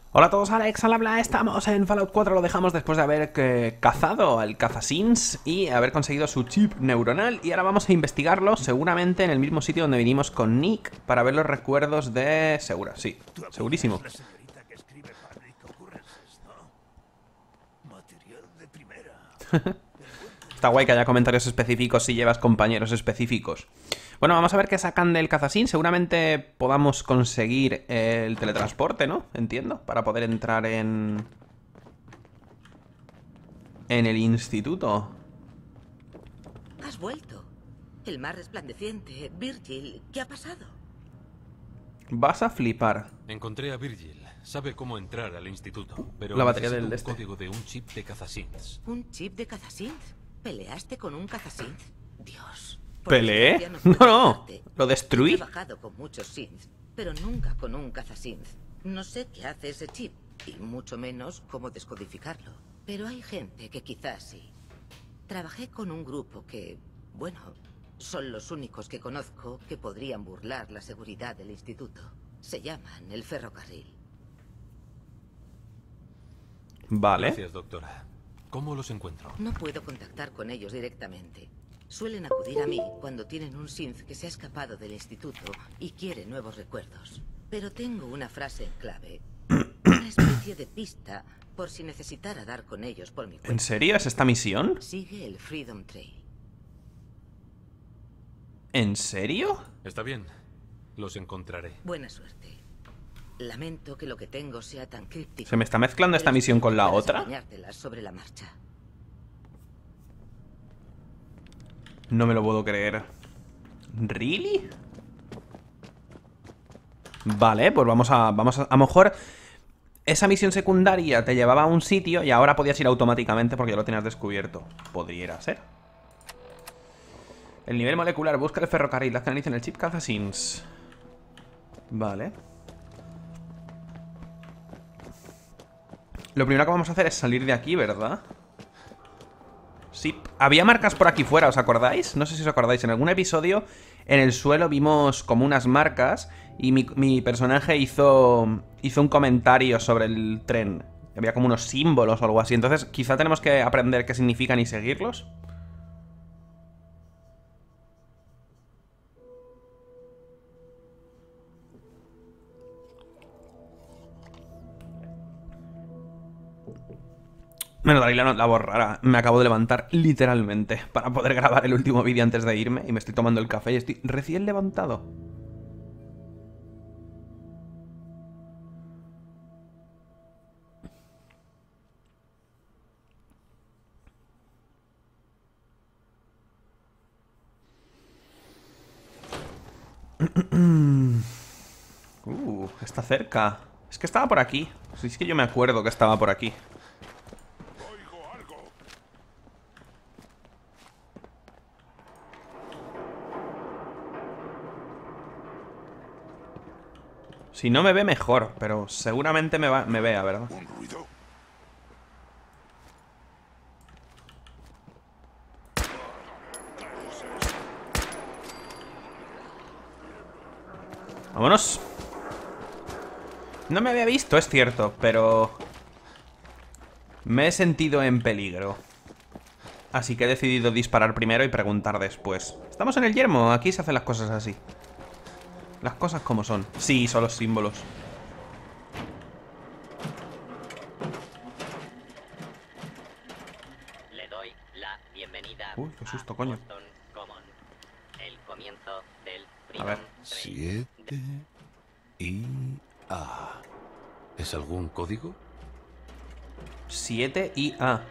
Hola a todos, Alex al habla, estamos en Fallout 4, lo dejamos después de haber cazado al cazasins y haber conseguido su chip neuronal y ahora vamos a investigarlo seguramente en el mismo sitio donde vinimos con Nick para ver los recuerdos de Segura, sí, Tu abuela segurísimo. es la señorita que escribe Public Occurrences, ¿no? Material de primera. El buen Está guay que publicador haya de comentarios Fallout. específicos si llevas compañeros específicos. Bueno, vamos a ver qué sacan del cazasín. Seguramente podamos conseguir el teletransporte, ¿no? Entiendo, para poder entrar en el instituto. Has vuelto. El más resplandeciente. Virgil, ¿qué ha pasado? Vas a flipar. Encontré a Virgil. Sabe cómo entrar al instituto, pero La batería necesito del un este. código de un chip de cazasins. ¿Un chip de cazasynth? ¿Peleaste con un cazasynth? Dios. Por ¿Peleé? desgracia No, puedo no. ayudarte. Lo He destruí. trabajado con muchos synths, pero nunca con un cazasynth. No sé qué hace ese chip, y mucho menos cómo descodificarlo. Pero hay gente que quizás sí. Trabajé con un grupo que, bueno, son los únicos que conozco que podrían burlar la seguridad del instituto. Se llaman el ferrocarril. Vale. Gracias, doctora. ¿Cómo los encuentro? No puedo contactar con ellos directamente. Suelen acudir a mí cuando tienen un synth que se ha escapado del instituto y quiere nuevos recuerdos. Pero tengo una frase en clave. Una especie de pista por si necesitara dar con ellos por mi cuenta. ¿En serio es esta misión? Sigue el Freedom Trail. ¿En serio? Está bien. Los encontraré. Buena suerte. Lamento que lo que tengo sea tan críptico. ¿Se me está mezclando esta pero misión con la espero que otra? puedas apañártelas sobre la marcha. No me lo puedo creer. ¿Really? Vale, pues vamos a lo mejor esa misión secundaria te llevaba a un sitio y ahora podías ir automáticamente porque ya lo tenías descubierto. Podría ser. El nivel molecular, busca el ferrocarril, haz que analicen el chip cazasins. Vale. Lo primero que vamos a hacer es salir de aquí, ¿verdad? Sí, había marcas por aquí fuera, ¿os acordáis? No sé si os acordáis, en algún episodio en el suelo vimos como unas marcas y mi personaje hizo un comentario sobre el tren. Había como unos símbolos o algo así, entonces quizá tenemos que aprender qué significan y seguirlos. Bueno, Darí la voz rara. Me acabo de levantar literalmente para poder grabar el último vídeo antes de irme y me estoy tomando el café y estoy recién levantado. Está cerca. Es que estaba por aquí. Si es que yo me acuerdo que estaba por aquí. Oigo algo. Si no me ve, mejor. Pero seguramente me vea, ¿verdad? Un ruido. Vámonos. No me había visto, es cierto, pero me he sentido en peligro. Así que he decidido disparar primero y preguntar después. Estamos en el yermo, aquí se hacen las cosas así. Las cosas como son. Sí, son los símbolos. Le doy la bienvenida Uy, qué susto, a coño. Boston Common, el comienzo del A ver. Freedom Trail. 7 y A. ¿Es algún código? 7 y A.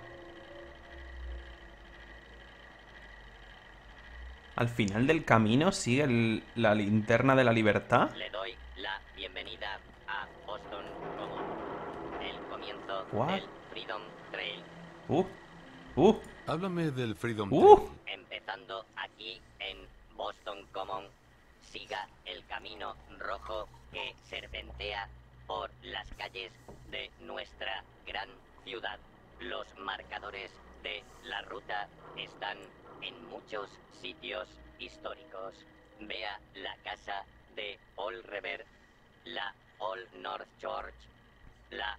Al final del camino sigue la linterna de la libertad. Le doy la bienvenida a Boston Common, el comienzo What? del Freedom Trail. Uh, uh, Háblame del Freedom Uh. Trail. Empezando aquí en Boston Common, siga el camino rojo que serpentea por las calles de nuestra gran ciudad. Los marcadores de la ruta están en muchos sitios históricos. Vea la casa de All Rever, la All North Church, la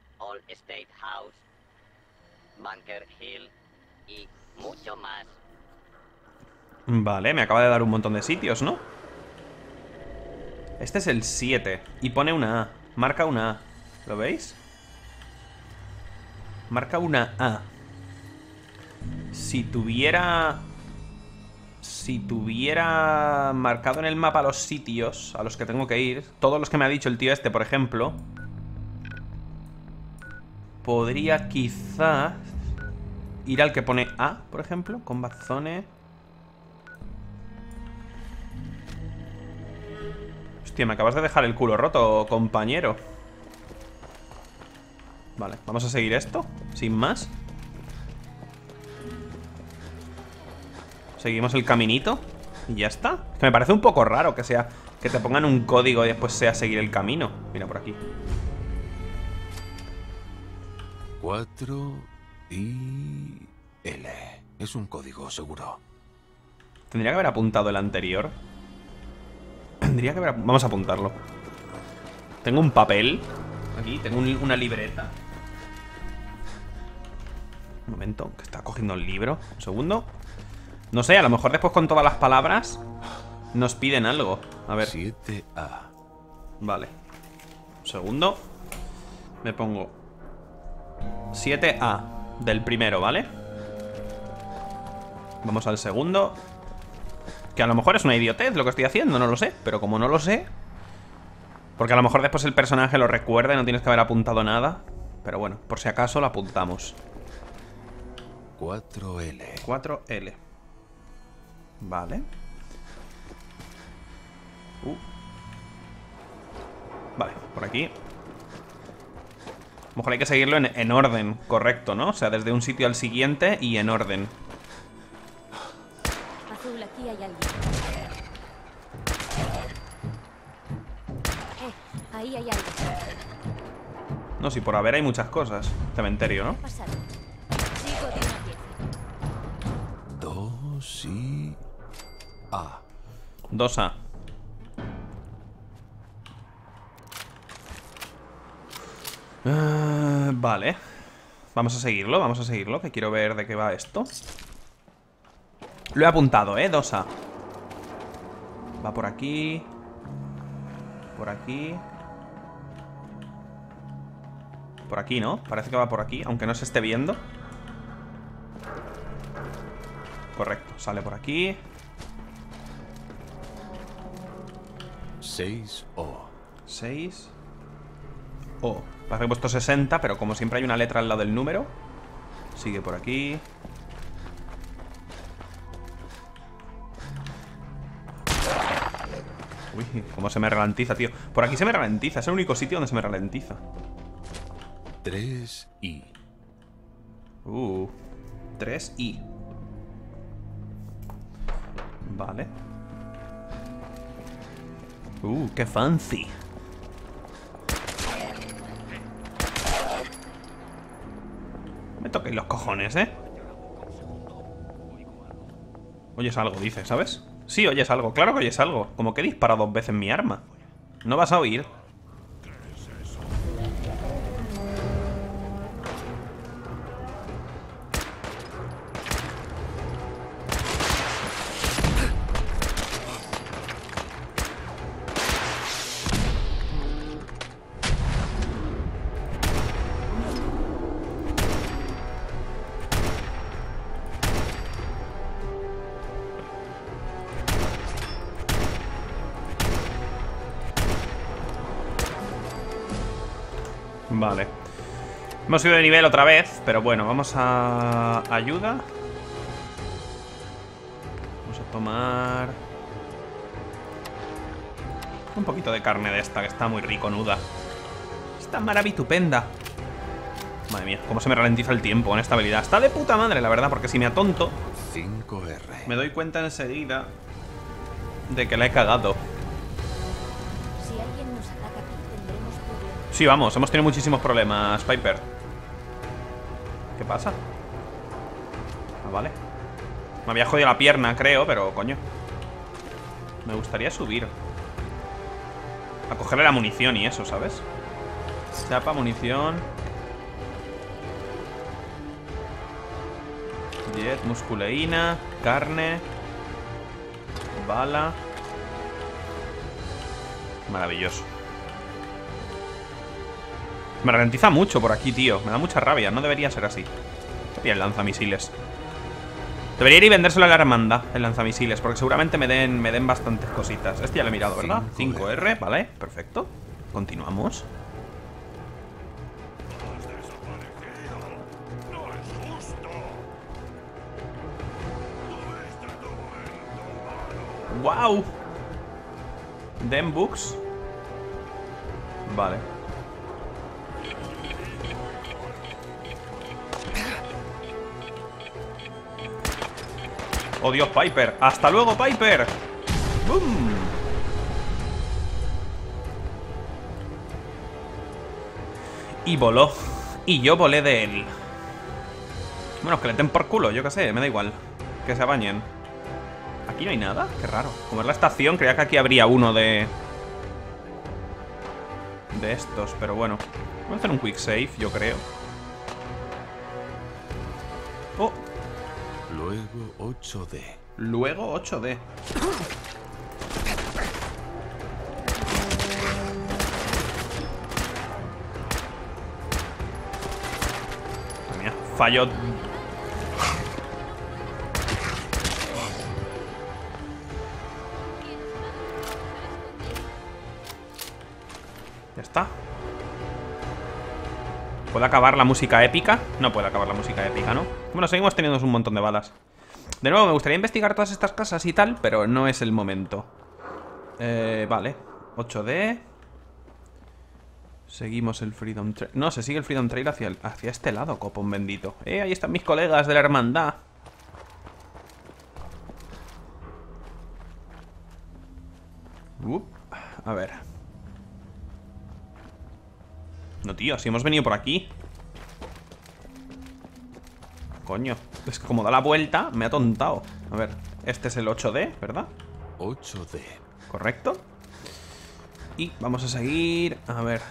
State House, Bunker Hill y mucho más. Vale, me acaba de dar un montón de sitios, ¿no? Este es el 7 y pone una A. Marca una A. ¿Lo veis? Marca una A. Si tuviera marcado en el mapa los sitios a los que tengo que ir, todos los que me ha dicho el tío este, por ejemplo, podría quizás ir al que pone A, por ejemplo, Combat Zone. Hostia, me acabas de dejar el culo roto, compañero. Vale, vamos a seguir esto, sin más. Seguimos el caminito y ya está. Que me parece un poco raro que sea que te pongan un código y después sea seguir el camino. Mira por aquí. 4 y L. Es un código seguro. Tendría que haber apuntado el anterior. Tendría que haber... Vamos a apuntarlo. Tengo un papel. Aquí, tengo una libreta. Un momento, que está cogiendo el libro. Un segundo. No sé, a lo mejor después con todas las palabras nos piden algo. A ver. 7A. Vale. Un segundo. Me pongo 7A del primero, ¿vale? Vamos al segundo. Que a lo mejor es una idiotez lo que estoy haciendo, no lo sé. Pero como no lo sé, porque a lo mejor después el personaje lo recuerda y no tienes que haber apuntado nada. Pero bueno, por si acaso lo apuntamos. 4L. 4L. Vale. Vale, por aquí. A lo mejor hay que seguirlo en orden correcto, ¿no? O sea, desde un sitio al siguiente y en orden. Azul, aquí hay alguien. Ahí hay alguien. No, si por haber hay muchas cosas. Cementerio, ¿no? Pasado. Sigo de una pieza. 2 y A. 2A. Vale. Vamos a seguirlo, que quiero ver de qué va esto. Lo he apuntado, 2A. Va por aquí. Por aquí. Por aquí, ¿no? Parece que va por aquí, aunque no se esté viendo. Correcto, sale por aquí. 6O. 6 O. Parece que he puesto 60, pero como siempre hay una letra al lado del número. Sigue por aquí. Uy, cómo se me ralentiza, tío. Por aquí se me ralentiza, es el único sitio donde se me ralentiza. 3I. 3I. Vale. Qué fancy. Me toquéis los cojones, ¿eh? Oyes algo, dice, ¿sabes? Sí, oyes algo, claro que oyes algo. Como que he disparado 2 veces mi arma. No vas a oír. Vale. Hemos subido de nivel otra vez, pero bueno, vamos a... ayuda. Vamos a tomar... un poquito de carne de esta, que está muy riconuda. Está maravitupenda. Madre mía, cómo se me ralentiza el tiempo en esta habilidad. Está de puta madre, la verdad, porque si me atonto 5R. me doy cuenta enseguida de que la he cagado. Si alguien nos ataca aquí, tendremos problemas. Sí, vamos, hemos tenido muchísimos problemas, Piper. ¿Qué pasa? Ah, vale. Me había jodido la pierna, creo, pero coño. Me gustaría subir a cogerle la munición y eso, ¿sabes? Chapa, munición. Jet, musculeína, carne, bala. Maravilloso. Me ralentiza mucho por aquí, tío. Me da mucha rabia, no debería ser así. Y el lanzamisiles. Debería ir y vendérselo a la hermandad, el lanzamisiles, porque seguramente me den bastantes cositas. Este ya lo he mirado, ¿verdad? 5R, vale, perfecto. Continuamos. ¡Wow! Den books. Vale. ¡Oh, Dios, Piper! ¡Hasta luego, Piper! ¡Bum! Y voló. Y yo volé de él. Bueno, que le den por culo, yo qué sé, me da igual. Que se bañen. ¿Aquí no hay nada? Qué raro. Como es la estación, creía que aquí habría uno de estos, pero bueno. Vamos a hacer un quick save, yo creo. Oh. Luego 8D. Luego 8D. Mira, fallo. Ya está. ¿Puede acabar la música épica? No puede acabar la música épica, ¿no? Bueno, seguimos teniendo un montón de balas. De nuevo, me gustaría investigar todas estas casas y tal, pero no es el momento. Vale. 8D. Seguimos el Freedom Trail. No, se sigue el Freedom Trail hacia este lado, copón bendito. Ahí están mis colegas de la hermandad. A ver. No, tío, si hemos venido por aquí. Coño, es que como da la vuelta, me ha tontado. A ver, este es el 8D, ¿verdad? 8D. Correcto. Y vamos a seguir. A ver.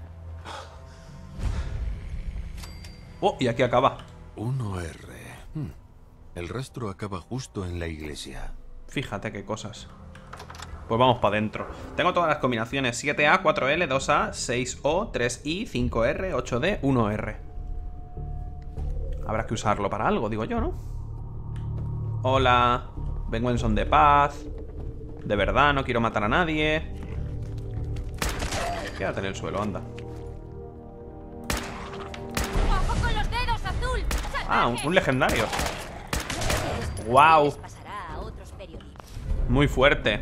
Oh, y aquí acaba. 1R. El rastro acaba justo en la iglesia. Fíjate qué cosas. Pues vamos para adentro. Tengo todas las combinaciones: 7A, 4L, 2A, 6O, 3I, 5R, 8D, 1R. Habrá que usarlo para algo, digo yo, ¿no? Hola. Vengo en son de paz. De verdad, no quiero matar a nadie. Quédate en el suelo, anda. ¡Ojo con los dedos, Azul! Ah, un legendario. Wow. Muy fuerte.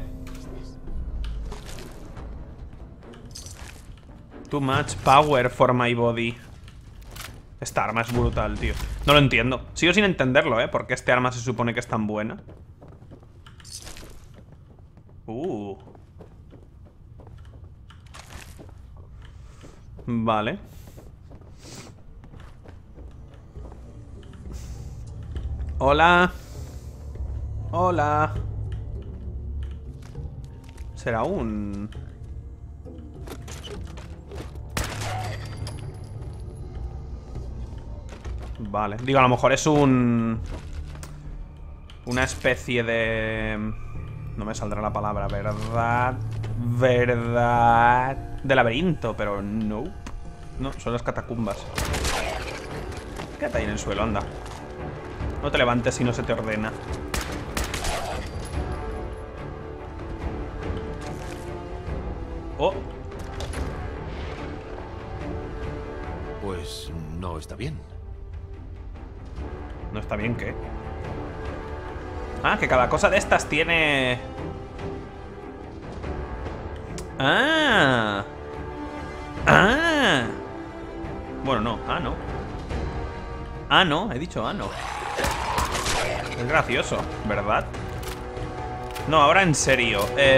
Too much power for my body. Esta arma es brutal, tío. No lo entiendo. Sigo sin entenderlo, ¿eh? Porque este arma se supone que es tan buena. Vale. Hola. Hola. Será un... Vale, digo, a lo mejor es una especie de... No me saldrá la palabra, ¿verdad? ¿Verdad? De laberinto, pero no. No, son las catacumbas. Quédate ahí en el suelo, anda. No te levantes si no se te ordena. Oh. Pues no está bien. No está bien, ¿qué? Ah, que cada cosa de estas tiene... Ah. Ah. Bueno, no. Ah, no. Ah, no. He dicho ah, no. Es gracioso, ¿verdad? No, ahora en serio.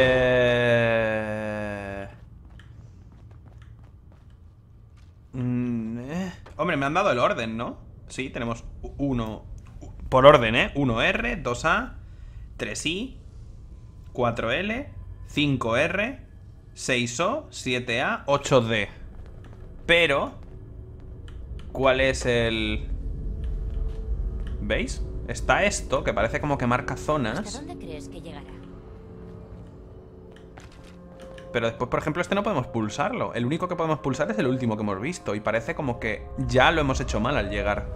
Hombre, me han dado el orden, ¿no? Sí, tenemos uno... Por orden, ¿eh? 1R, 2A, 3I, 4L, 5R, 6O, 7A, 8D. Pero... ¿Cuál es el...? ¿Veis? Está esto, que parece como que marca ¿Hasta zonas. dónde crees que llegará? Pero después, por ejemplo, este no podemos pulsarlo. El único que podemos pulsar es el último que hemos visto. Y parece como que ya lo hemos hecho mal al llegar.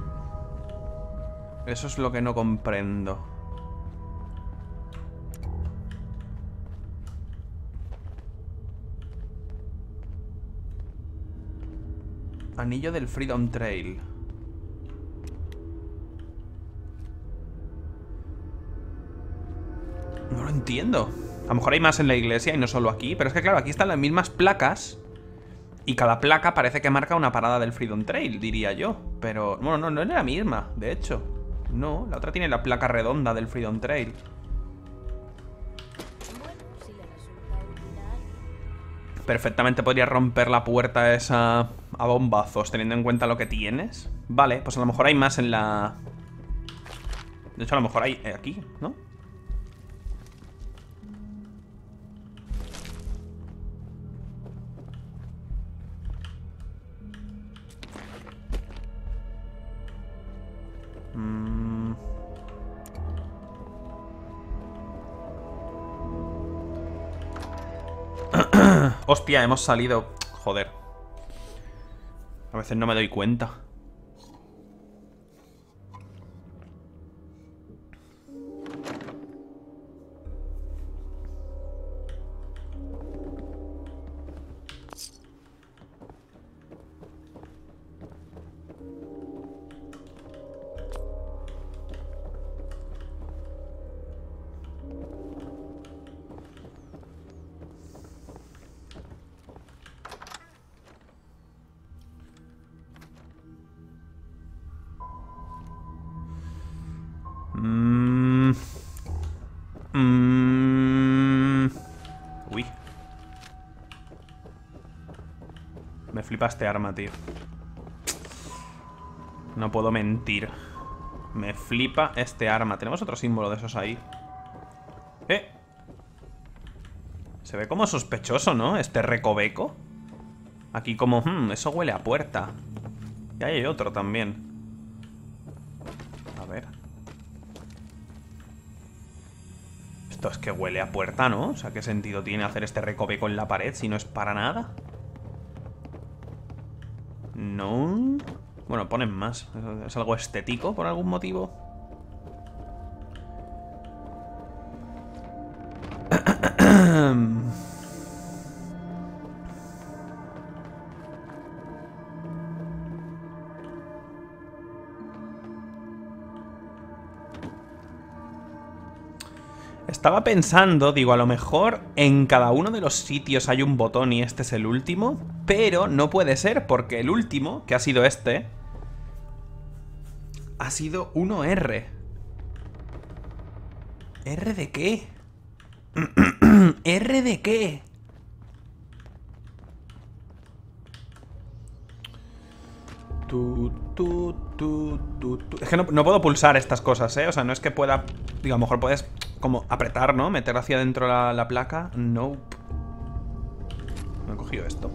Eso es lo que no comprendo. Anillo del Freedom Trail. No lo entiendo. A lo mejor hay más en la iglesia y no solo aquí. Pero es que claro, aquí están las mismas placas. Y cada placa parece que marca una parada del Freedom Trail, diría yo. Pero, bueno, no es la misma, de hecho. No, la otra tiene la placa redonda del Freedom Trail. Bueno, si le resulta útil a alguien. Perfectamente podría romper la puerta esa a bombazos, teniendo en cuenta lo que tienes. Vale, pues a lo mejor hay más en la... De hecho, a lo mejor hay aquí, ¿no? Hostia, hemos salido... Joder. A veces no me doy cuenta. Uy. Me flipa este arma, tío. No puedo mentir. Me flipa este arma. Tenemos otro símbolo de esos ahí. Se ve como sospechoso, ¿no? Este recoveco. Aquí como... eso huele a puerta. Y ahí hay otro también. A ver. Esto es que huele a puerta, ¿no? O sea, ¿qué sentido tiene hacer este recoveco en la pared si no es para nada? No... Bueno, ponen más. ¿Es algo estético por algún motivo? Estaba pensando, digo, a lo mejor en cada uno de los sitios hay un botón y este es el último, pero no puede ser porque el último, que ha sido este, ha sido 1R. ¿R de qué? ¿R de qué? Es que no puedo pulsar estas cosas, ¿eh? O sea, no es que pueda... Digo, a lo mejor puedes como apretar, ¿no? Meter hacia adentro la placa. Nope. No he cogido esto.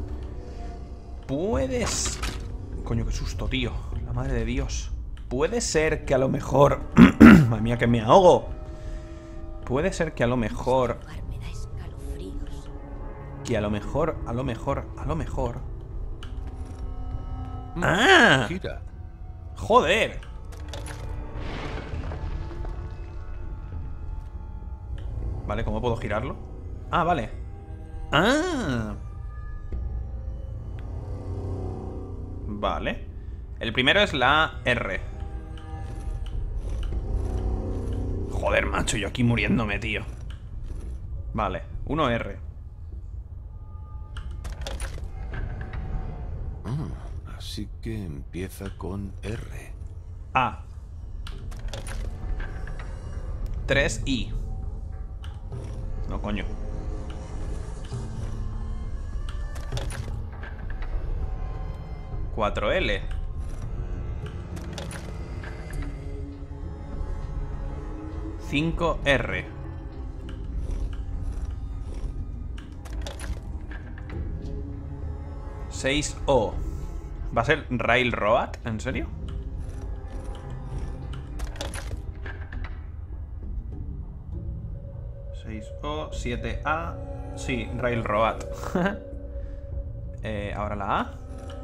Puedes... Coño, qué susto, tío. La madre de Dios. Puede ser que a lo mejor... Madre mía, que me ahogo. Puede ser que a lo mejor... Me da escalofríos. Que a lo mejor... ¡Ah! Gira. ¡Joder! Vale, ¿cómo puedo girarlo? Ah, vale. ¡Ah! Vale. El primero es la R. Joder, macho, yo aquí muriéndome, tío. Vale, 1R. Así que empieza con R. A. 3I. No, coño. ¿4L? ¿5R? ¿6O? ¿Va a ser Railroad? ¿En serio? 6O, 7A. Sí, Railroad. Ahora la A.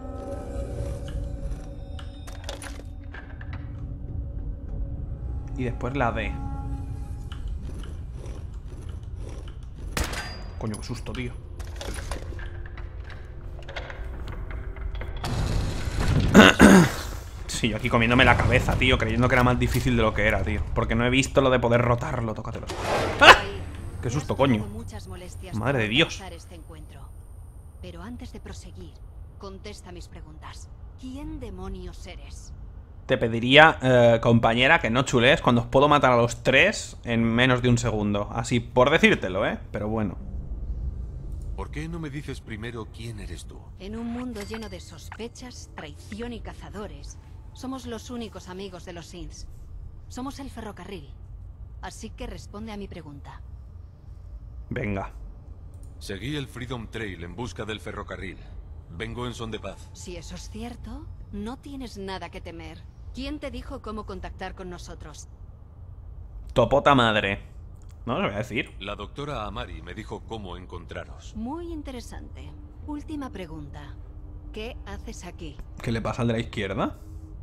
Y después la D. Coño, qué susto, tío. Sí, yo aquí comiéndome la cabeza, tío, creyendo que era más difícil de lo que era, tío. Porque no he visto lo de poder rotarlo, tócatelo. ¡Ah! ¡Qué susto, coño! Madre de Dios. Este encuentro. Pero antes de proseguir, contesta mis preguntas. ¿Quién demonios eres? Te pediría, compañera, que no chulees cuando os puedo matar a los tres en menos de un segundo. Así por decírtelo, pero bueno. ¿Por qué no me dices primero quién eres tú? En un mundo lleno de sospechas, traición y cazadores, somos los únicos amigos de los Synths. Somos el ferrocarril. Así que responde a mi pregunta. Venga. Seguí el Freedom Trail en busca del ferrocarril. Vengo en son de paz. Si eso es cierto, no tienes nada que temer. ¿Quién te dijo cómo contactar con nosotros? Topota madre. No os voy a decir. La doctora Amari me dijo cómo encontraros. Muy interesante. Última pregunta. ¿Qué haces aquí? ¿Qué le pasa al de la izquierda?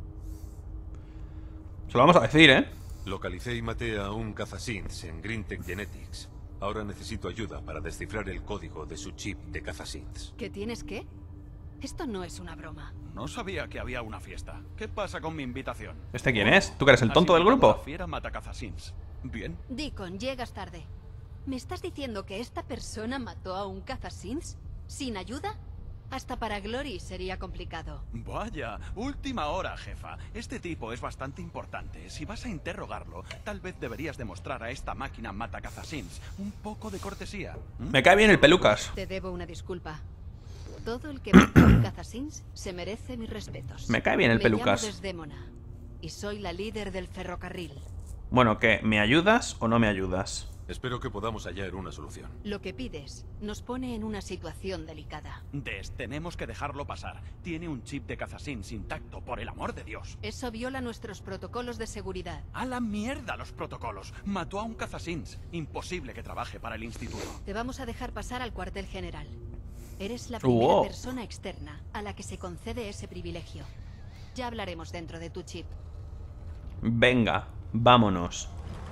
Se lo vamos a decir, Localicé y maté a un cazasynths en Greentech Genetics. Ahora necesito ayuda para descifrar el código de su chip de cazasynths. ¿Qué tienes qué? Esto no es una broma. No sabía que había una fiesta. ¿Qué pasa con mi invitación? ¿Este quién es? ¿Tú que eres el tonto del grupo? Fiera mata cazasynths. Bien. Deacon, llegas tarde. ¿Me estás diciendo que esta persona mató a un cazasynths sin ayuda? Hasta para Glory sería complicado. Vaya, última hora, jefa. Este tipo es bastante importante. Si vas a interrogarlo, tal vez deberías demostrar a esta máquina mata cazasynths un poco de cortesía. Me cae bien el pelucas. Te debo una disculpa. Todo el que mata a un cazasynths se merece mis respetos. Me cae bien el pelucas. Me llamo Desdémona y soy la líder del ferrocarril. Bueno, ¿qué? ¿Me ayudas o no me ayudas? Espero que podamos hallar una solución. Lo que pides nos pone en una situación delicada. Tenemos que dejarlo pasar. Tiene un chip de cazasynths intacto, por el amor de Dios. Eso viola nuestros protocolos de seguridad. ¡A la mierda los protocolos! Mató a un cazasynths. Imposible que trabaje para el instituto. Te vamos a dejar pasar al cuartel general. Eres la primera persona externa a la que se concede ese privilegio. Ya hablaremos dentro de tu chip. Venga, vámonos.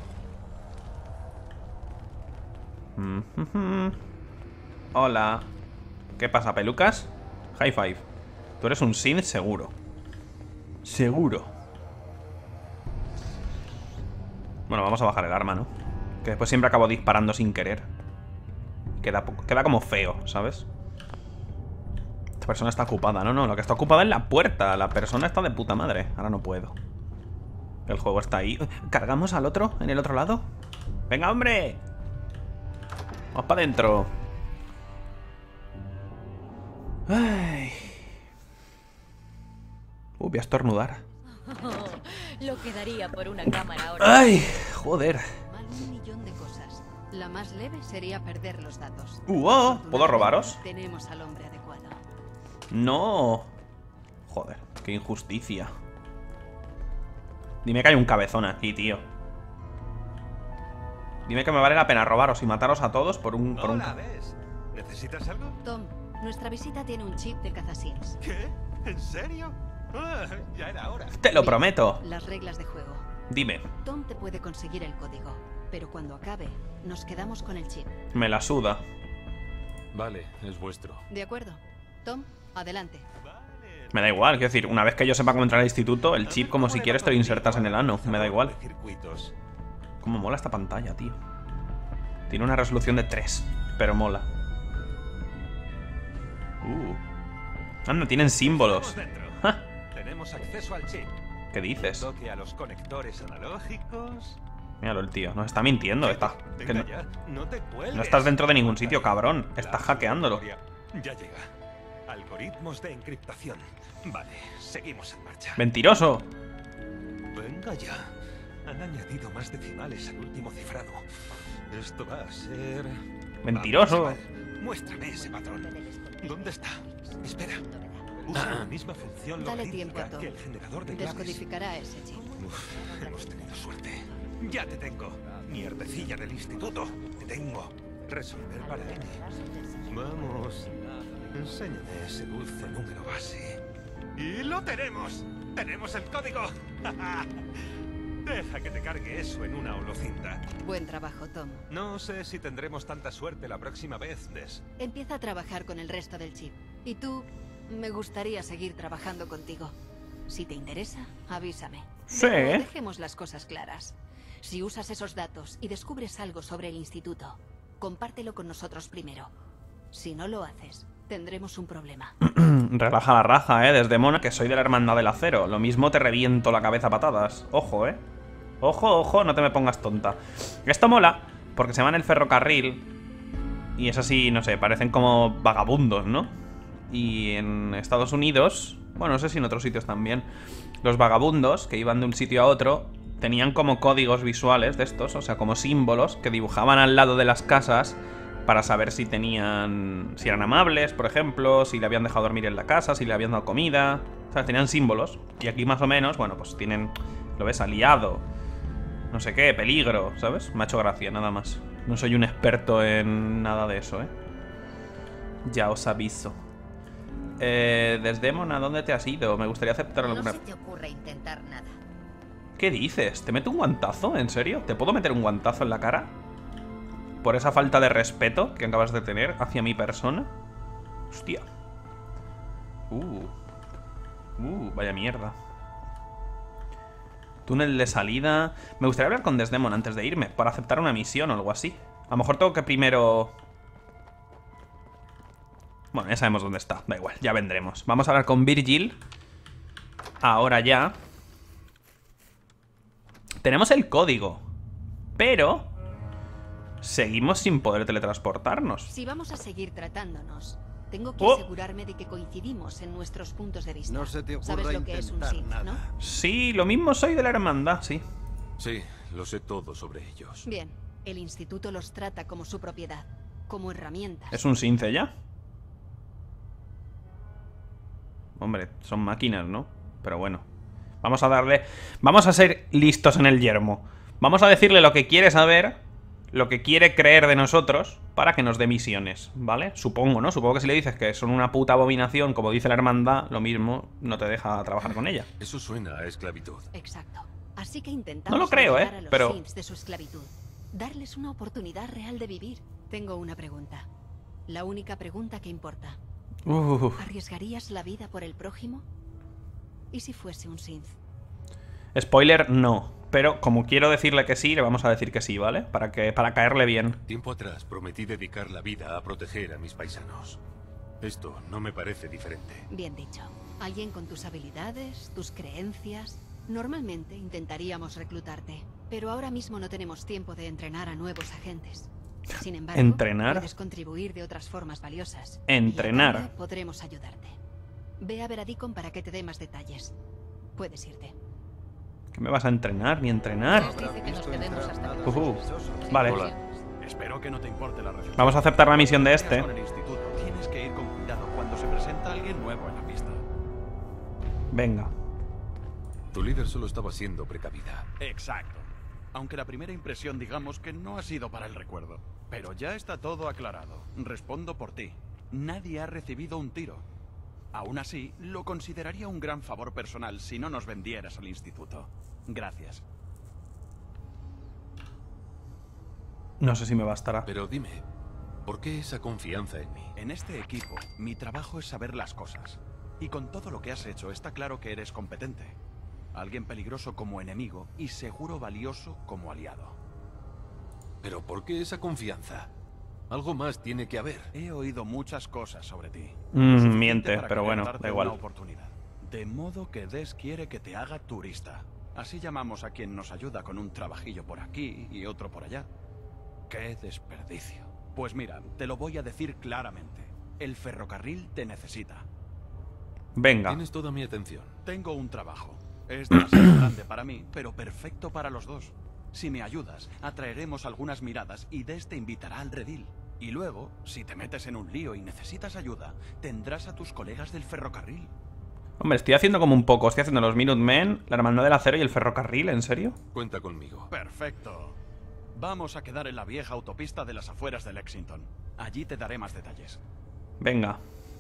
Hola. ¿Qué pasa, pelucas? High five. Tú eres un synth seguro. Seguro. Bueno, vamos a bajar el arma, ¿no? Que después siempre acabo disparando sin querer. Queda como feo, ¿sabes? Esta persona está ocupada. No, lo que está ocupada es la puerta. La persona está de puta madre. Ahora no puedo. El juego está ahí. ¿Cargamos al otro? ¿En el otro lado? ¡Venga, hombre! Vamos para adentro. Ay. Voy a estornudar. Lo que daría por una cámara ahora. Ay, joder. Mal un millón de cosas. La más leve sería perder los datos. ¿Puedo robaros? Tenemos al hombre adecuado. No. Joder, qué injusticia. Dime que hay un cabezón aquí, tío. Dime que me vale la pena robaros y mataros a todos por un... Hola, ¿ves? ¿Necesitas algo? Tom, nuestra visita tiene un chip de cazasynths. ¿Qué? ¿En serio? Ah, ya era hora. Te lo prometo. Las reglas de juego. Dime. Tom te puede conseguir el código, pero cuando acabe, nos quedamos con el chip. Me la suda. Vale, es vuestro. ¿De acuerdo? Tom, adelante. Me da igual, quiero decir, una vez que yo sepa cómo entrar al instituto, el chip como si quieres te lo insertas en el ano. Me da igual. Cómo mola esta pantalla, tío. Tiene una resolución de 3, pero mola. Anda, tienen símbolos. ¡Ja! Tenemos acceso al chip. ¿Qué dices? Toque a los conectores analógicos. Míralo, el tío. Nos está mintiendo. Que no, no te cuelgues. no estás dentro de ningún sitio, cabrón. Estás hackeándolo. Ya llega. Algoritmos de encriptación. Vale, seguimos en marcha. ¡Mentiroso! Venga ya. Han añadido más decimales al último cifrado. Esto va a ser... ¡Mentiroso! Vamos, muéstrame ese patrón. ¿Dónde está? Espera. Usa la misma función Dale tiempo logística a Tom. que el generador de claves. Descodificará ese chip. Uf, hemos tenido suerte. Ya te tengo. Mierdecilla del instituto. Te tengo. Resolver para N. Vamos. Enséñame ese dulce número base. ¡Y lo tenemos! ¡Tenemos el código! Deja que te cargue eso en una holocinta. Buen trabajo, Tom. No sé si tendremos tanta suerte la próxima vez, Des. Empieza a trabajar con el resto del chip. Y tú, me gustaría seguir trabajando contigo. Si te interesa, avísame. Sí. Pero dejemos las cosas claras. Si usas esos datos y descubres algo sobre el instituto, compártelo con nosotros primero. Si no lo haces, tendremos un problema. Relaja la raja, Desdemona, que soy de la Hermandad del Acero. Lo mismo te reviento la cabeza a patadas. Ojo, Ojo, ojo, no te me pongas tonta. Esto mola, porque se van en el ferrocarril. Y es así, no sé, parecen como vagabundos, ¿no? Y en Estados Unidos, bueno, no sé si en otros sitios también, los vagabundos que iban de un sitio a otro tenían como códigos visuales de estos, o sea, como símbolos que dibujaban al lado de las casas para saber si tenían, si eran amables, por ejemplo, si le habían dejado dormir en la casa, si le habían dado comida. O sea, tenían símbolos. Y aquí más o menos, bueno, pues tienen, lo ves, aliado, no sé qué, peligro, ¿sabes? Me ha hecho gracia, nada más. No soy un experto en nada de eso, Ya os aviso. Desdemona, ¿dónde te has ido? Me gustaría aceptar alguna... No se te ocurre intentar nada. ¿Qué dices? ¿Te meto un guantazo? ¿En serio? ¿Te puedo meter un guantazo en la cara? ¿Por esa falta de respeto que acabas de tener hacia mi persona? Hostia. Vaya mierda. Túnel de salida. Me gustaría hablar con Desdemona antes de irme, para aceptar una misión o algo así. A lo mejor tengo que primero... Bueno, ya sabemos dónde está, da igual, ya vendremos. Vamos a hablar con Virgil. Ahora ya. Tenemos el código, pero seguimos sin poder teletransportarnos. Si vamos a seguir tratándonos, tengo que asegurarme de que coincidimos en nuestros puntos de vista. No se te ocurra ¿Sabes lo que es un Sith, nada. no? Sí, lo mismo soy de la hermandad, sí. Sí, lo sé todo sobre ellos. Bien, el instituto los trata como su propiedad, como herramientas. ¿Es un Sith ya? Hombre, son máquinas, ¿no? Pero bueno. Vamos a darle... Vamos a ser listos en el yermo. Vamos a decirle lo que quiere saber, lo que quiere creer de nosotros, para que nos dé misiones, ¿vale? Supongo, ¿no? Supongo que si le dices que son una puta abominación, como dice la hermandad, lo mismo no te deja trabajar con ella. Eso suena a esclavitud. Exacto. Así que intentamos No lo creo, liberar a los pero... Siths de su esclavitud. Darles una oportunidad real de vivir. Tengo una pregunta. La única pregunta que importa. ¿Arriesgarías la vida por el prójimo? ¿Y si fuese un Sith? Spoiler, no. Pero como quiero decirle que sí, le vamos a decir que sí, ¿vale? Para caerle bien. Tiempo atrás prometí dedicar la vida a proteger a mis paisanos. Esto no me parece diferente. Bien dicho. Alguien con tus habilidades, tus creencias. Normalmente intentaríamos reclutarte, pero ahora mismo no tenemos tiempo de entrenar a nuevos agentes. Sin embargo, ¿entrenar? puedes contribuir de otras formas valiosas. Entrenar. Y a cambio podremos ayudarte. Ve a ver a Deacon para que te dé más detalles. Puedes irte. ¿Qué me vas a entrenar? ¿Ni entrenar? Nos dice que nos quedemos hasta que Vale. Hola. Espero que no te importe la recepción. Vamos a aceptar la misión de este. Con el instituto, tienes que ir con cuidado cuando se presenta alguien nuevo en la pista. Venga. Tu líder solo estaba siendo precavida. Exacto. Aunque la primera impresión digamos que no ha sido para el recuerdo. Pero ya está todo aclarado. Respondo por ti. Nadie ha recibido un tiro. Aún así, lo consideraría un gran favor personal si no nos vendieras al instituto. Gracias. No sé si me bastará. Pero dime, ¿por qué esa confianza en mí? En este equipo, mi trabajo es saber las cosas. Y con todo lo que has hecho, está claro que eres competente. Alguien peligroso como enemigo y seguro valioso como aliado. ¿Pero por qué esa confianza? Algo más tiene que haber. He oído muchas cosas sobre ti. Miente, Para pero querer bueno, darte da igual. una oportunidad. De modo que Des quiere que te haga turista. Así llamamos a quien nos ayuda con un trabajillo por aquí y otro por allá. ¡Qué desperdicio! Pues mira, te lo voy a decir claramente. El ferrocarril te necesita. Venga. Tienes toda mi atención. Tengo un trabajo. Es demasiado grande para mí, pero perfecto para los dos. Si me ayudas, atraeremos algunas miradas y Des te invitará al redil. Y luego, si te metes en un lío y necesitas ayuda, tendrás a tus colegas del ferrocarril. Hombre, estoy haciendo como un poco. Estoy haciendo los Minutemen, la Hermandad del Acero y el ferrocarril, ¿en serio? Cuenta conmigo. Perfecto. Vamos a quedar en la vieja autopista de las afueras de Lexington. Allí te daré más detalles. Venga.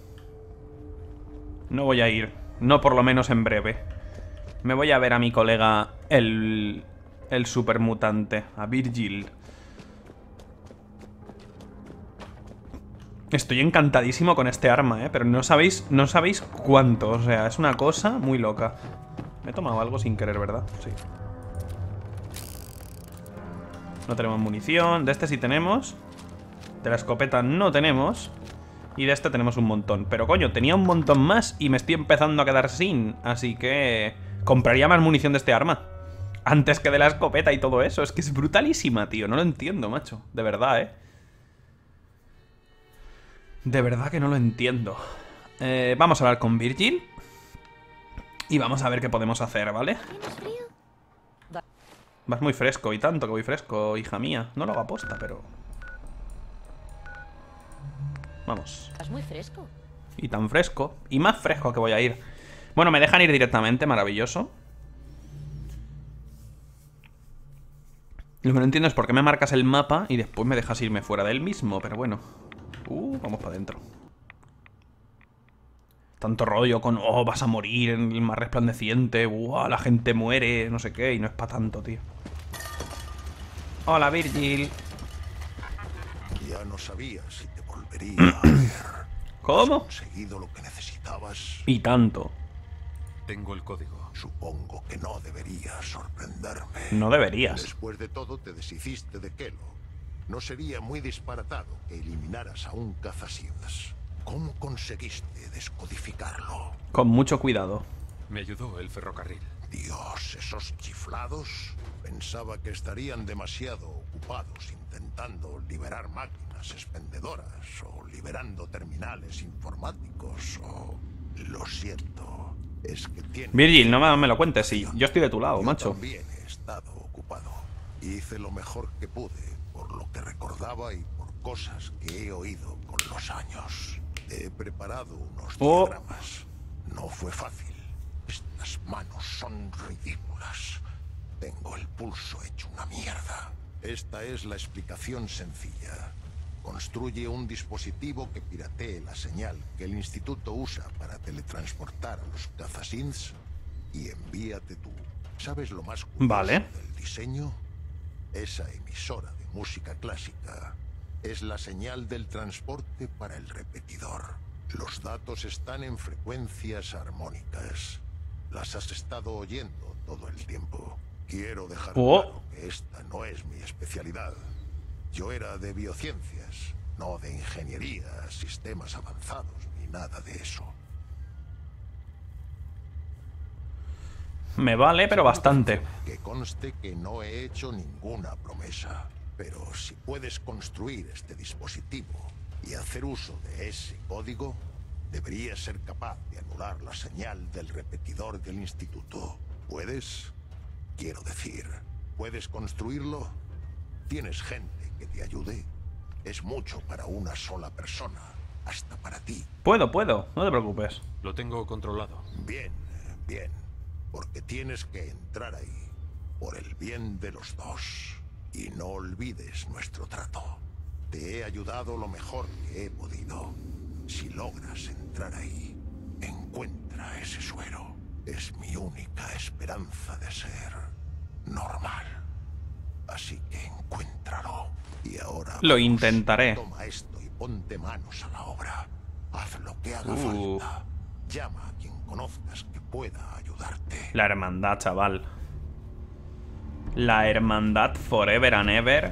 No voy a ir. No por lo menos en breve. Me voy a ver a mi colega el supermutante, a Virgil. Estoy encantadísimo con este arma, pero no sabéis cuánto. O sea, es una cosa muy loca. Me he tomado algo sin querer, ¿verdad? Sí. No tenemos munición. De este sí tenemos. De la escopeta no tenemos. Y de este tenemos un montón. Pero coño, tenía un montón más y me estoy empezando a quedar sin. Así que compraría más munición de este arma antes que de la escopeta y todo eso. Es que es brutalísima, tío. No lo entiendo, macho. De verdad, De verdad que no lo entiendo. Vamos a hablar con Virgil. Y vamos a ver qué podemos hacer, ¿vale? Vas muy fresco, y tanto que voy fresco, hija mía. No lo hago aposta, pero... Vamos. Vas muy fresco. Y tan fresco. Y más fresco que voy a ir. Bueno, me dejan ir directamente, maravilloso. Lo que no entiendo es por qué me marcas el mapa y después me dejas irme fuera del mismo, pero bueno. Vamos para adentro. Tanto rollo con, oh, vas a morir en el mar resplandeciente, la gente muere, no sé qué, y no es para tanto, tío. Hola, Virgil. Ya no sabía si te volvería a ver. ¿Cómo? ¿Has conseguido lo que necesitabas? Y tanto. Tengo el código. Supongo que no debería sorprenderme. No deberías. Después de todo, te deshiciste de Kelo. No sería muy disparatado que eliminaras a un cazasídas. ¿Cómo conseguiste descodificarlo? Con mucho cuidado. Me ayudó el ferrocarril. Dios, esos chiflados. Pensaba que estarían demasiado ocupados intentando liberar máquinas expendedoras o liberando terminales informáticos o... Lo siento. Es que tiene... Virgil, no me lo cuentes, sí. Yo estoy de tu lado, macho. También he estado ocupado. Hice lo mejor que pude por lo que recordaba y por cosas que he oído con los años. He preparado unos diagramas. No fue fácil. Estas manos son ridículas. Tengo el pulso hecho una mierda. Esta es la explicación sencilla. Construye un dispositivo que piratee la señal que el instituto usa para teletransportar a los cazasins y envíate tú. ¿Sabes lo más curioso del diseño? Esa emisora de música clásica es la señal del transporte para el repetidor. Los datos están en frecuencias armónicas. Las has estado oyendo todo el tiempo. Quiero dejar claro que esta no es mi especialidad. Yo era de biociencias, no de ingeniería, sistemas avanzados, ni nada de eso. Me vale, pero bastante. Que conste que no he hecho ninguna promesa. Pero si puedes construir este dispositivo y hacer uso de ese código, deberías ser capaz de anular la señal del repetidor del instituto. ¿Puedes? Quiero decir, ¿puedes construirlo? ¿Tienes gente que te ayude? Es mucho para una sola persona, hasta para ti. Puedo, no te preocupes. Lo tengo controlado. Bien, bien. Porque tienes que entrar ahí, por el bien de los dos. Y no olvides nuestro trato. Te he ayudado lo mejor que he podido. Si logras entrar ahí, encuentra ese suero. Es mi única esperanza de ser normal. Así que encuéntralo. Y ahora lo intentaré. Toma esto y ponte manos a la obra. Haz lo que haga falta. Llama a quien conozcas que pueda ayudarte. La hermandad, chaval. La hermandad forever and ever.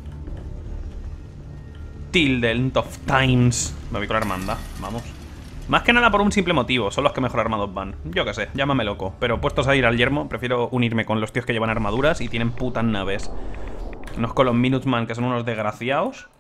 Till the end of times. Me voy con la hermandad, vamos. Más que nada por un simple motivo. Son los que mejor armados van. Yo qué sé, llámame loco. Pero puestos a ir al yermo, prefiero unirme con los tíos que llevan armaduras y tienen putas naves. No es con los Minutemen, que son unos desgraciados.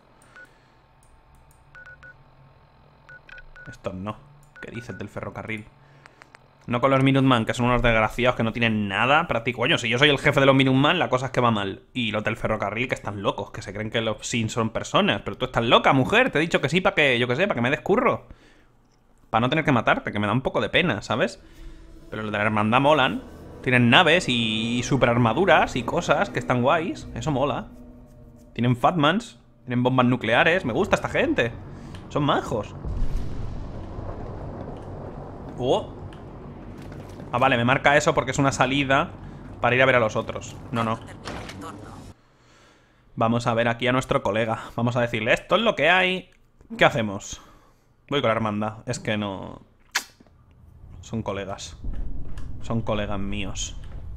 Estos no. ¿Qué dices del ferrocarril? No con los Minutemen, que son unos desgraciados que no tienen nada práctico. Coño, si yo soy el jefe de los Minutemen, la cosa es que va mal. Y los del ferrocarril, que están locos, que se creen que los Sims son personas. Pero tú estás loca, mujer. Te he dicho que sí para que, yo que sé, para que me des curro. Para no tener que matarte, que me da un poco de pena, ¿sabes? Pero los de la hermandad molan. Tienen naves y super armaduras y cosas que están guays. Eso mola. Tienen Fatmans, tienen bombas nucleares. Me gusta esta gente. Son majos. Oh. Ah, vale, me marca eso porque es una salida para ir a ver a los otros. No, no. Vamos a ver aquí a nuestro colega. Vamos a decirle, esto es lo que hay. ¿Qué hacemos? Voy con la hermandad. Es que no... Son colegas. Son colegas míos.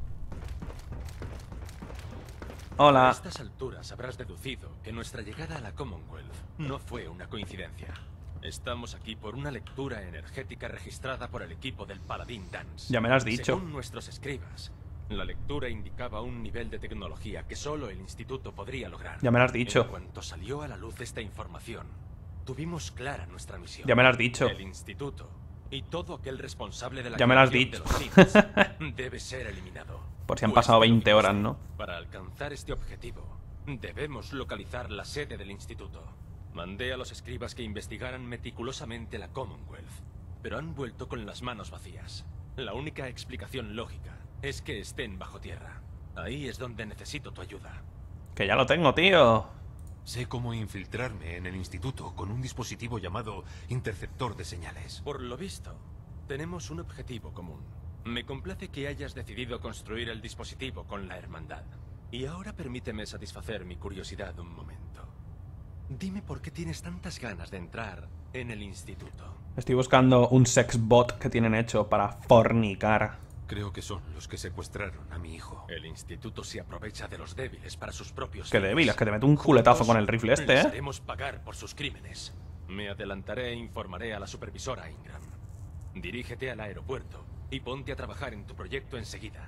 Hola. A estas alturas habrás deducido que nuestra llegada a la Commonwealth no fue una coincidencia. Estamos aquí por una lectura energética registrada por el equipo del Paladín Dance. Ya me lo has dicho. Según nuestros escribas, la lectura indicaba un nivel de tecnología que solo el instituto podría lograr. Ya me lo has dicho. En cuanto salió a la luz esta información, tuvimos clara nuestra misión. Ya me lo has dicho. El instituto y todo aquel responsable de la ya me lo has creación dicho. de los Sith debe ser eliminado. Por si han pasado 20 horas, ¿no? Para alcanzar este objetivo, debemos localizar la sede del instituto. Mandé a los escribas que investigaran meticulosamente la Commonwealth, pero han vuelto con las manos vacías. La única explicación lógica es que estén bajo tierra. Ahí es donde necesito tu ayuda. Que ya lo tengo, tío. Sé cómo infiltrarme en el instituto con un dispositivo llamado interceptor de señales. Por lo visto, tenemos un objetivo común. Me complace que hayas decidido construir el dispositivo con la hermandad. Y ahora permíteme satisfacer mi curiosidad un momento. Dime por qué tienes tantas ganas de entrar en el instituto. Estoy buscando un sex bot que tienen hecho para fornicar. Creo que son los que secuestraron a mi hijo. El instituto se aprovecha de los débiles para sus propios Qué fines. débil, es que te meto un culetazo con el rifle este, Les ¿eh? haremos pagar por sus crímenes. Me adelantaré e informaré a la supervisora Ingram. Dirígete al aeropuerto y ponte a trabajar en tu proyecto enseguida.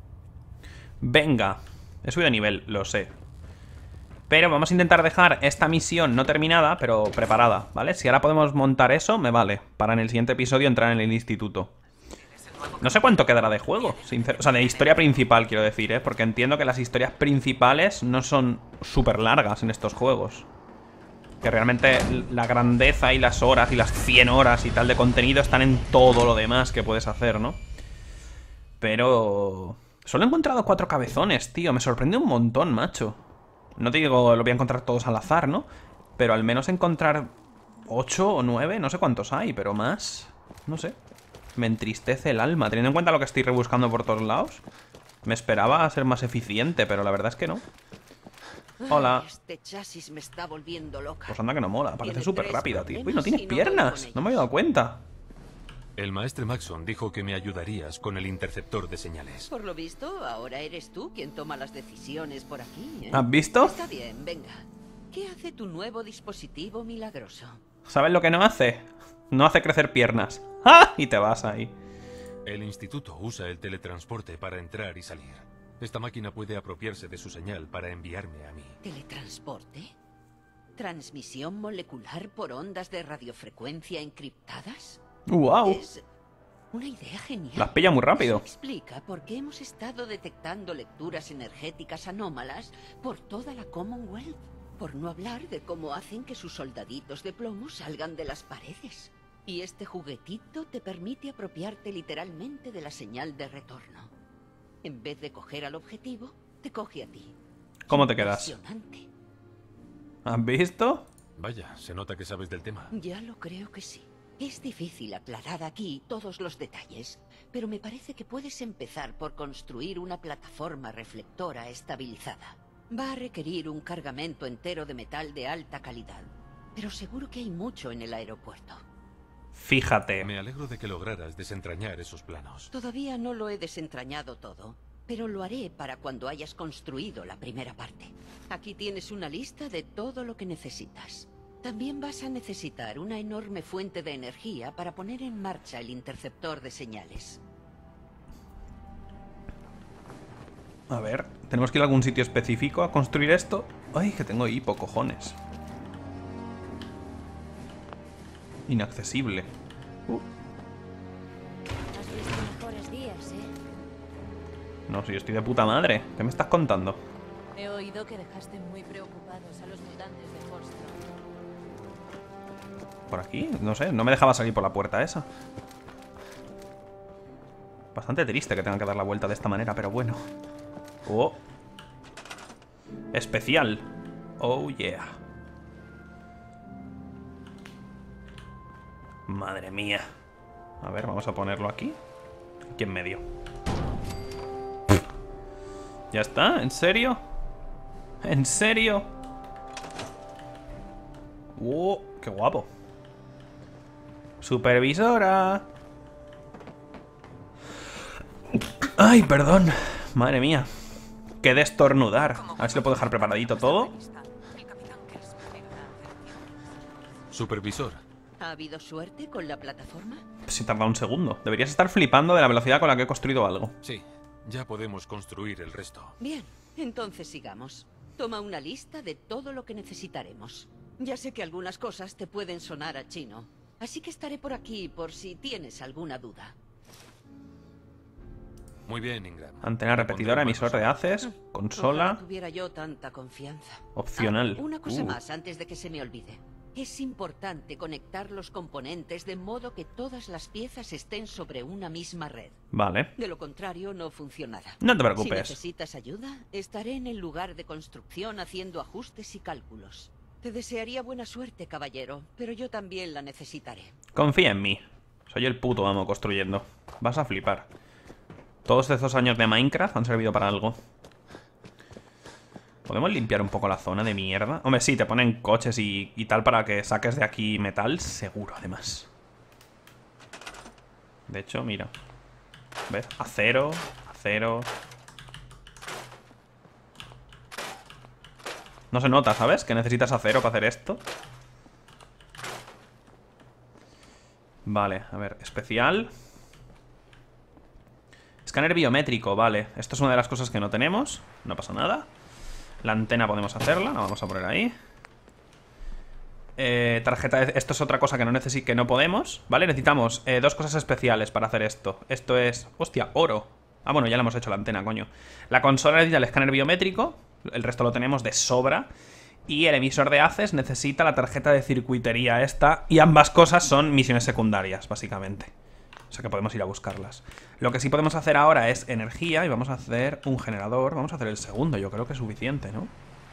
Venga. He subido de nivel, lo sé. Pero vamos a intentar dejar esta misión no terminada, pero preparada, ¿vale? Si ahora podemos montar eso, me vale. Para en el siguiente episodio entrar en el instituto. No sé cuánto quedará de juego, o sea, de historia principal, quiero decir, ¿eh? Porque entiendo que las historias principales no son súper largas en estos juegos. Que realmente la grandeza y las horas y las 100 horas y tal de contenido están en todo lo demás que puedes hacer, ¿no? Pero... Solo he encontrado 4 cabezones, tío. Me sorprende un montón, macho. No te digo, lo voy a encontrar todos al azar, ¿no? Pero al menos encontrar 8 o 9, no sé cuántos hay, pero más... No sé. Me entristece el alma, teniendo en cuenta lo que estoy rebuscando por todos lados. Me esperaba ser más eficiente, pero la verdad es que no. Hola. Este chasis me está volviendo loca. Pues anda que no mola, parece Tiene súper 3 rápida, tío. Uy, no problemas tienes y no doy piernas. con No me había dado cuenta. El maestre Maxson dijo que me ayudarías con el interceptor de señales. Por lo visto, ahora eres tú quien toma las decisiones por aquí, ¿eh? ¿Has visto? Está bien, venga. ¿Qué hace tu nuevo dispositivo milagroso? ¿Sabes lo que no hace? No hace crecer piernas. ¡Ah! Y te vas ahí. El instituto usa el teletransporte para entrar y salir. Esta máquina puede apropiarse de su señal para enviarme a mí. ¿Teletransporte? ¿Transmisión molecular por ondas de radiofrecuencia encriptadas? ¡Wow! Es una idea genial. Las pilla muy rápido. Eso explica por qué hemos estado detectando lecturas energéticas anómalas por toda la Commonwealth. Por no hablar de cómo hacen que sus soldaditos de plomo salgan de las paredes. Y este juguetito te permite apropiarte literalmente de la señal de retorno. En vez de coger al objetivo, te coge a ti. ¿Cómo te quedas? Impresionante. ¿Has visto? Vaya, se nota que sabes del tema. Ya lo creo que sí. Es difícil aclarar aquí todos los detalles, pero me parece que puedes empezar por construir una plataforma reflectora estabilizada. Va a requerir un cargamento entero de metal de alta calidad, pero seguro que hay mucho en el aeropuerto. Fíjate. Me alegro de que lograras desentrañar esos planos. Todavía no lo he desentrañado todo, pero lo haré para cuando hayas construido la primera parte. Aquí tienes una lista de todo lo que necesitas. También vas a necesitar una enorme fuente de energía para poner en marcha el interceptor de señales. A ver, ¿tenemos que ir a algún sitio específico a construir esto? Ay, que tengo hipo, cojones. Inaccesible. Has visto mejores días, ¿eh? No, si yo estoy de puta madre. ¿Qué me estás contando? He oído que dejaste muy preocupados a los mutantes de Forstrand. ¿Por aquí? No sé, no me dejaba salir por la puerta esa. Bastante triste que tengan que dar la vuelta de esta manera, pero bueno. Oh. Especial. Oh, yeah. Madre mía. A ver, vamos a ponerlo aquí. Aquí en medio. ¿Ya está? ¿En serio? ¿En serio? ¡Qué guapo! ¡Supervisora! ¡Ay, perdón! Madre mía. ¡Qué de estornudar! A ver si lo puedo dejar preparadito todo. Supervisor. ¿Ha habido suerte con la plataforma? Si tarda un segundo. Deberías estar flipando de la velocidad con la que he construido algo. Sí, ya podemos construir el resto. Bien, entonces sigamos. Toma una lista de todo lo que necesitaremos. Ya sé que algunas cosas te pueden sonar a chino, así que estaré por aquí por si tienes alguna duda. Muy bien, Ingram. Antena repetidora, emisor de haces, consola. Ojalá tuviera yo tanta confianza. Opcional. Una cosa más antes de que se me olvide. Es importante conectar los componentes de modo que todas las piezas estén sobre una misma red. Vale. De lo contrario, no funcionará. No te preocupes. Si necesitas ayuda, estaré en el lugar de construcción haciendo ajustes y cálculos. Te desearía buena suerte, caballero, pero yo también la necesitaré. Confía en mí. Soy el puto amo construyendo. Vas a flipar. Todos estos años de Minecraft han servido para algo. ¿Podemos limpiar un poco la zona de mierda? Hombre, sí, te ponen coches y tal para que saques de aquí metal. Seguro, además. De hecho, mira. ¿Ves? Acero, acero. No se nota, ¿sabes? Que necesitas acero para hacer esto. Vale, a ver, especial. Escáner biométrico, vale. Esto es una de las cosas que no tenemos. No pasa nada. La antena podemos hacerla, la vamos a poner ahí. Tarjeta de... Esto es otra cosa que que no podemos, ¿vale? Necesitamos dos cosas especiales para hacer esto. Esto es... ¡Hostia! Oro. Ah, bueno, ya le hemos hecho la antena, coño. La consola necesita el escáner biométrico. El resto lo tenemos de sobra. Y el emisor de haces necesita la tarjeta de circuitería esta. Y ambas cosas son misiones secundarias, básicamente. O sea que podemos ir a buscarlas. Lo que sí podemos hacer ahora es energía. Y vamos a hacer un generador. Vamos a hacer el segundo, yo creo que es suficiente, ¿no?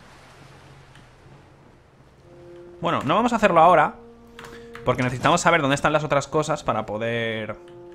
Bueno, no vamos a hacerlo ahora, porque necesitamos saber dónde están las otras cosas para poder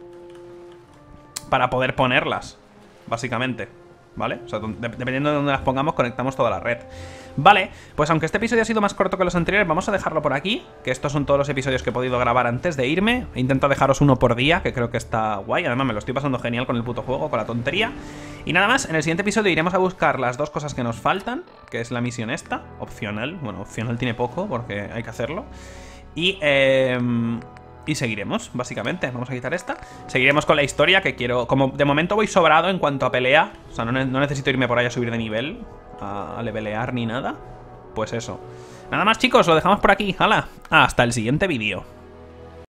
ponerlas, básicamente, ¿vale? O sea, dependiendo de dónde las pongamos, conectamos toda la red. Vale, pues aunque este episodio ha sido más corto que los anteriores, vamos a dejarlo por aquí, que estos son todos los episodios que he podido grabar antes de irme. He intentado dejaros uno por día, que creo que está guay. Además me lo estoy pasando genial con el puto juego, con la tontería. Y nada más, en el siguiente episodio iremos a buscar las dos cosas que nos faltan, que es la misión esta, opcional. Bueno, opcional tiene poco, porque hay que hacerlo. Y seguiremos, básicamente. Vamos a quitar esta. Seguiremos con la historia, que quiero... Como de momento voy sobrado en cuanto a pelea, o sea, no necesito irme por ahí a subir de nivel, a levelear ni nada. Pues eso. Nada más, chicos, lo dejamos por aquí. ¡Hala! Hasta el siguiente vídeo.